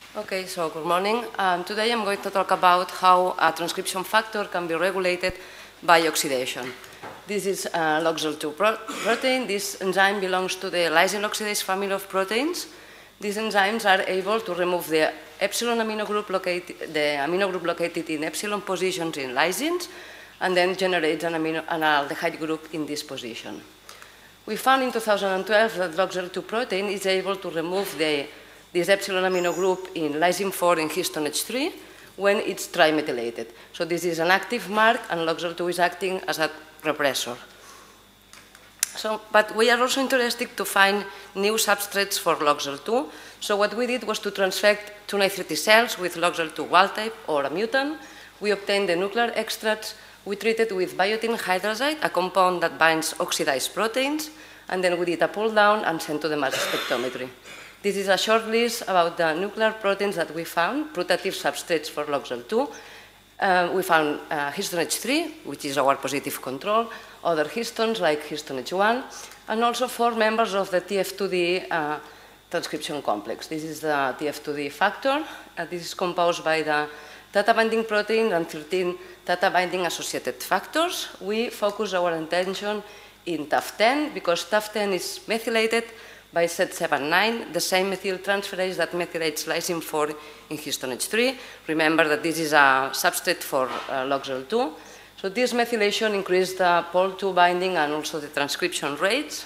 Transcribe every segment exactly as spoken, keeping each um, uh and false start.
Okay, so good morning. Um, today I'm going to talk about how a transcription factor can be regulated by oxidation. This is a LOXL two pro protein. This enzyme belongs to the lysine oxidase family of proteins. These enzymes are able to remove the epsilon amino group located, the amino group located in epsilon positions in lysines, and then generates an, amino, an aldehyde group in this position. We found in two thousand twelve that LOXL two protein is able to remove the, this epsilon amino group in lysine four in histone H three when it's trimethylated. So this is an active mark, and LOXL two is acting as a repressor. So, but we are also interested to find new substrates for LOXL two. So what we did was to transfect two nitrate cells with LOXL two wild type or a mutant. We obtained the nuclear extracts. We treated with biotin hydrazide, a compound that binds oxidized proteins, and then we did a pull down and sent to the mass spectrometry. This is a short list about the nuclear proteins that we found, putative substrates for LOXL two. Uh, we found uh, histone H three, which is our positive control, other histones like histone H one, and also four members of the T F two D uh, transcription complex. This is the T F two D factor. Uh, this is composed by the theta binding protein and thirteen theta binding associated factors. We focus our attention in T A F ten because T A F ten is methylated by Z seven nine, the same methyl transferase that methylates lysine four in histone H three. Remember that this is a substrate for uh, LOXL two. So this methylation increased the pol two binding and also the transcription rates.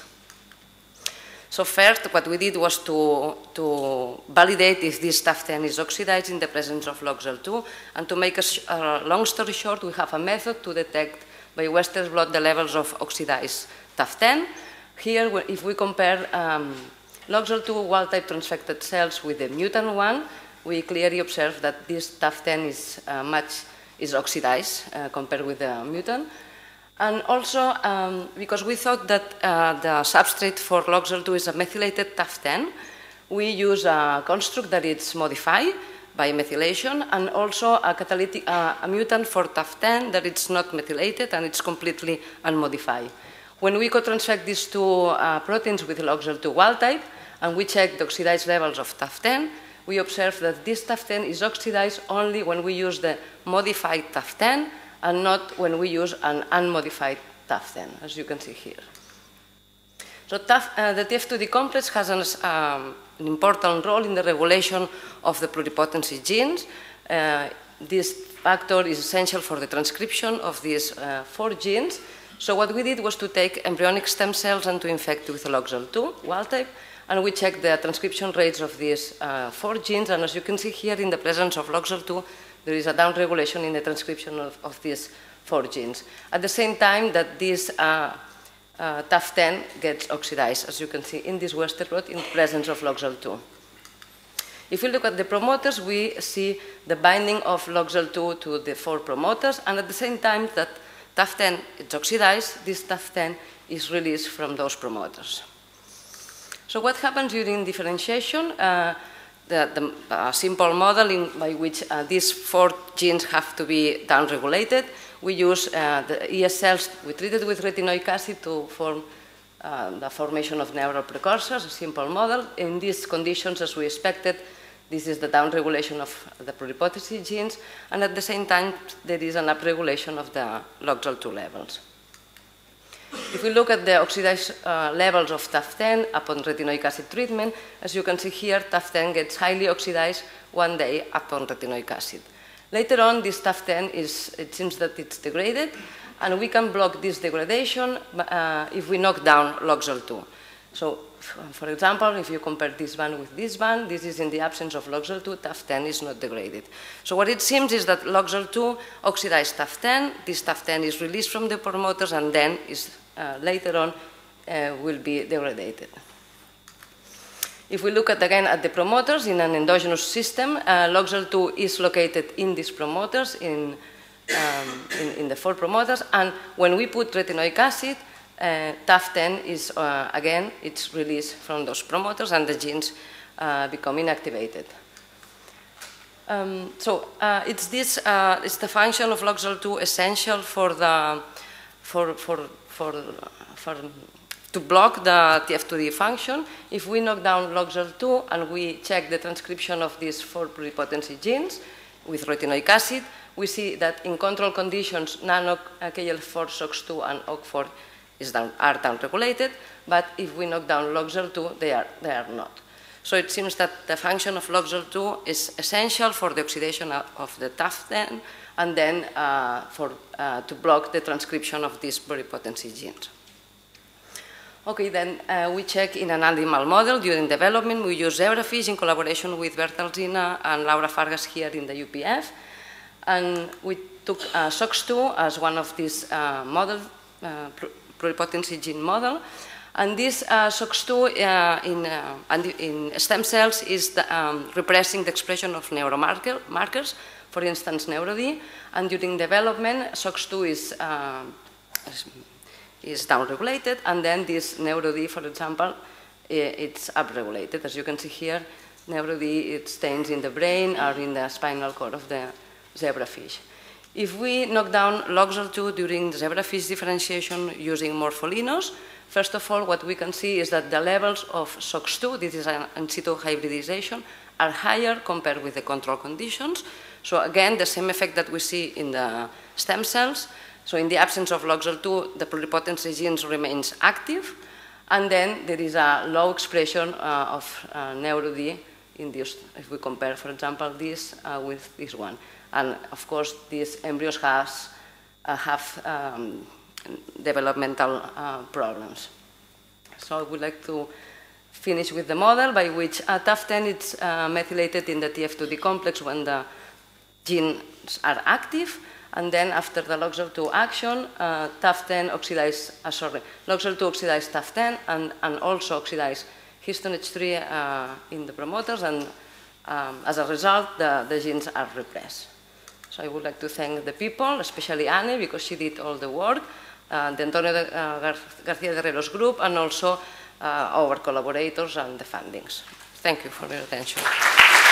So first, what we did was to, to validate if this T A F ten is oxidized in the presence of LOXL two. And to make a uh, long story short, we have a method to detect by Western blot the levels of oxidized T A F ten. Here, if we compare um, LOXL two wild-type transfected cells with the mutant one, we clearly observe that this T A F ten is uh, much is oxidized uh, compared with the mutant. And also, um, because we thought that uh, the substrate for LOXL two is a methylated T A F ten, we use a construct that is modified by methylation, and also a catalytic uh, a mutant for T A F ten that it's not methylated and it's completely unmodified. When we co-transfect these two uh, proteins with LOXL two wild type, and we check the oxidized levels of T A F ten, we observe that this T A F ten is oxidized only when we use the modified T A F ten and not when we use an unmodified T A F ten, as you can see here. So T A F, uh, the T F two D complex has an, um, an important role in the regulation of the pluripotency genes. Uh, this factor is essential for the transcription of these uh, four genes. So what we did was to take embryonic stem cells and to infect with LOXL two wild type, and we checked the transcription rates of these uh, four genes. And as you can see here, in the presence of LOXL two, there is a downregulation in the transcription of, of these four genes. At the same time that this uh, uh, T A F ten gets oxidized, as you can see in this Western blot, in the presence of LOXL two. If we look at the promoters, we see the binding of LOXL two to the four promoters, and at the same time that T A F ten is oxidized, this T A F ten is released from those promoters. So what happens during differentiation? Uh, the, the uh, simple model in, by which uh, these four genes have to be downregulated. We use uh, the E S cells we treated with retinoic acid to form uh, the formation of neural precursors, a simple model. In these conditions, as we expected, this is the downregulation of the pluripotency genes, and at the same time, there is an upregulation of the LOXL two levels. If we look at the oxidized uh, levels of T A F ten upon retinoic acid treatment, as you can see here, T A F ten gets highly oxidized one day upon retinoic acid. Later on, this T A F ten is, it seems that it's degraded, and we can block this degradation uh, if we knock down LOXL two. So, for example, if you compare this band with this band, this is in the absence of LOXL two, T A F ten is not degraded. So what it seems is that LOXL two oxidized T A F ten, this T A F ten is released from the promoters and then is uh, later on uh, will be degraded. If we look at again at the promoters in an endogenous system, uh, LOXL two is located in these promoters, in, um, in, in the four promoters, and when we put retinoic acid, Uh, T A F ten is, uh, again, it's released from those promoters and the genes uh, become inactivated. Um, so uh, it's this, uh, it's the function of LOXL two essential for the, for, for, for, for to block the T F two D function, if we knock down L O G Z L two and we check the transcription of these four pluripotency genes with retinoic acid, we see that in control conditions, nano K L four, S O X two, and O C four is down, are downregulated, but if we knock down L O G Z L two, they are, they are not. So it seems that the function of L O G Z L two is essential for the oxidation of the T A F ten and then uh, for, uh, to block the transcription of these pluripotency genes. Okay, then uh, we check in an animal model during development. We use zebrafish in collaboration with Bert Alsina and Laura Fargas here in the U P F. And we took uh, S O X two as one of these uh, model, uh, pluripotency gene model. And this uh, S O X two uh, in, uh, in stem cells is the, um, repressing the expression of neuromarkers, for instance, NeuroD. And during development, S O X two is, uh, is downregulated, and then this NeuroD, for example, it's upregulated. As you can see here, NeuroD, it stains in the brain or in the spinal cord of the zebrafish. If we knock down L O G Z L two during the zebrafish differentiation using morpholinos, first of all, what we can see is that the levels of S O X two, this is an in situ hybridization, are higher compared with the control conditions. So again, the same effect that we see in the stem cells. So in the absence of L O G Z L two, the pluripotency genes remains active, and then there is a low expression uh, of uh, NeuroD induced, if we compare, for example, this uh, with this one. And of course, these embryos has, uh, have um, developmental uh, problems. So I would like to finish with the model by which uh, T A F ten is uh, methylated in the T F two D complex when the genes are active. And then after the L O G Z L two action, uh, T A F ten oxidize, uh, sorry, L O G Z L two oxidize T A F ten and, and also oxidize histone H three uh, in the promoters, and um, as a result, the, the genes are repressed. So I would like to thank the people, especially Anne, because she did all the work, uh, the Antonio de, uh, Gar Garcia de Herreros group, and also uh, our collaborators and the fundings. Thank you for your attention.